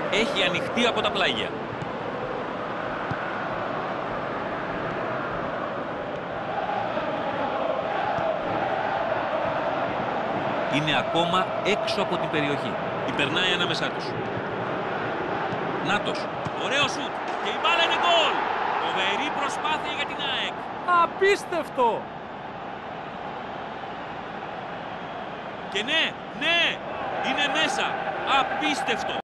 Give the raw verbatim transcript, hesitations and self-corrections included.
έχει ανοιχτεί από τα πλάγια. Είναι ακόμα έξω από την περιοχή. Υπερνάει ανάμεσά τους. Νάτος. Ωραίο σουτ. Και η μπάλα είναι γκολ. Φοβερή προσπάθεια για την ΑΕΚ. Απίστευτο! Και ναι, ναι, είναι μέσα. Απίστευτο.